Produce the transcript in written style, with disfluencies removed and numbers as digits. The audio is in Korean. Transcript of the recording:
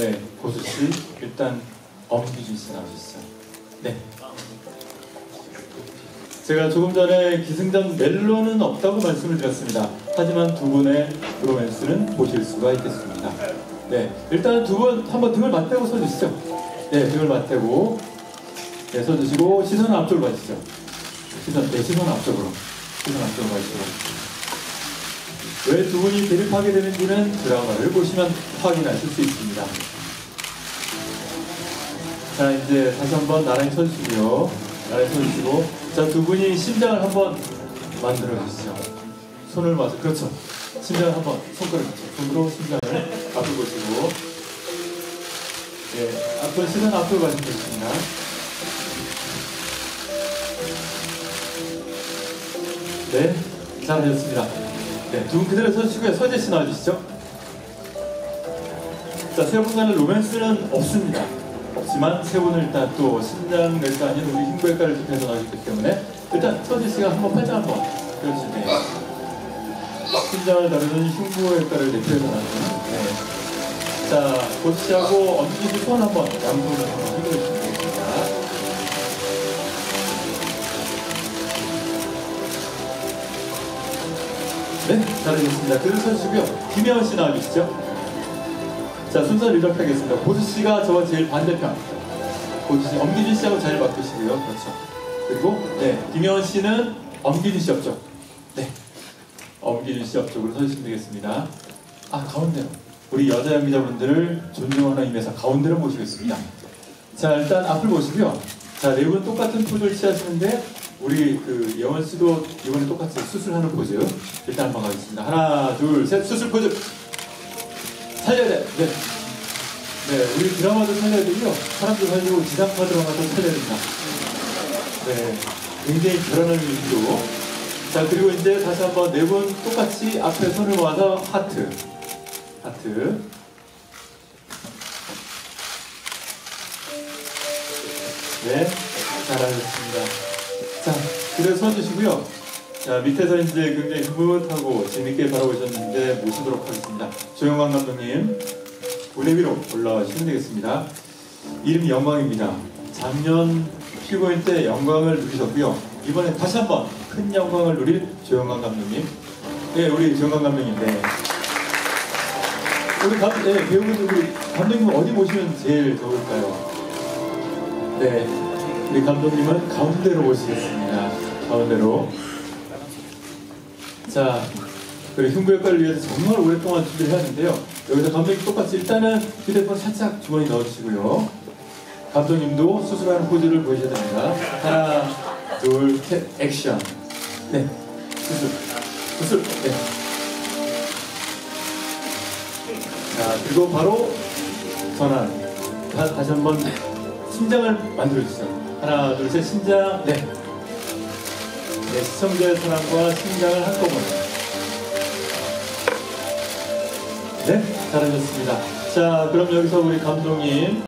네, 고수씨, 일단 엄기준씨 나오시죠. 네. 제가 조금 전에 기승전 멜로는 없다고 말씀을 드렸습니다. 하지만 두 분의 브로맨스는 보실 수가 있겠습니다. 네, 일단 두 분 한번 등을 맞대고 서주시죠. 네, 등을 맞대고 네, 서주시고 시선은 앞쪽으로 가시죠. 시선 앞쪽으로. 시선 앞쪽으로 가시고. 왜 두 분이 대립하게 되는지는 드라마를 보시면 확인하실 수 있습니다. 자, 이제 다시 한번 나란히 서주시고요. 나란히 서주시고, 자, 두 분이 심장을 한번 만들어 주시죠. 손을 맞아, 그렇죠. 심장을 한번 손으로 심장을 앞을 보시고, 네, 앞으로 시선 앞으로 가시면 되겠습니다. 네, 잘하셨습니다. 네, 두 분 그대로 서주시고요. 서재씨 나와주시죠. 자, 세 분과는 로맨스는 없습니다. 없지만 세 분은 일단 또 신장외과 아닌 우리 흉부외과를 대표해서 나와주기 때문에 일단 서재씨가 한번 팔짱 한번 그려주시네요. 신장을 다루는 흉부외과를 대표해서 나와주는 네. 자, 고수씨하고 엄지씨 손 한번 양손을 한번 흔들어주시면 되겠습니다. 네, 잘하셨습니다. 그대로 서주시고요. 김혜원씨 나와주시죠. 자, 순서를 이렇게 하겠습니다. 고수씨가 저와 제일 반대편. 고수씨, 엄기준씨하고 자리 바꾸시고요. 그렇죠. 그리고, 네, 김혜원씨는 엄기준씨 옆쪽. 네, 엄기준씨 옆쪽으로 서주시면 되겠습니다. 아, 가운데로. 우리 여자 연기자분들을 존중하는 의미에서 가운데로 모시겠습니다. 자, 일단 앞을 보시고요. 자, 네 분 똑같은 포즈를 취하시는데, 우리 그 예원 씨도 이번에 똑같이 수술하는 포즈 일단 한번 가겠습니다. 하나, 둘, 셋, 수술 포즈. 살려야 돼. 네. 네, 우리 드라마도 살려야 되고요. 사람도 살리고 지상파 드라마도 살려야 됩니다. 네, 굉장히 그러는 의미로. 자, 그리고 이제 다시 한번 네 분 똑같이 앞에 손을 모아서 하트. 하트. 네, 잘하셨습니다. 자, 그대로 서주시고요. 자, 밑에서 이제 굉장히 흐뭇하고 재밌게 바라보셨는데 모시도록 하겠습니다. 조영광 감독님, 무대 위로 올라와주시면 되겠습니다. 이름이 영광입니다. 작년 피고인 때 영광을 누리셨고요. 이번에 다시 한번 큰 영광을 누릴 조영광 감독님. 네, 우리 조영광 감독님. 네. 우리 네, 배우분들 우리 감독님은 어디 모시면 제일 좋을까요? 네. 우리 감독님은 가운데로 모시겠습니다. 가운데로. 자, 그리고 흉부외과를 위해서 정말 오랫동안 준비를 해왔는데요. 여기서 감독님 똑같이 일단은 휴대폰 살짝 주머니 넣어주시고요. 감독님도 수술하는 포즈를 보여줘야 됩니다. 하나, 둘, 셋, 액션. 네, 수술. 네. 자, 그리고 바로 전환. 다시 한번 심장을 만들어주세요. 하나, 둘, 셋, 심장. 네. 네, 시청자의 사랑과 심장을 한꺼번에. 네, 잘하셨습니다. 자, 그럼 여기서 우리 감독님.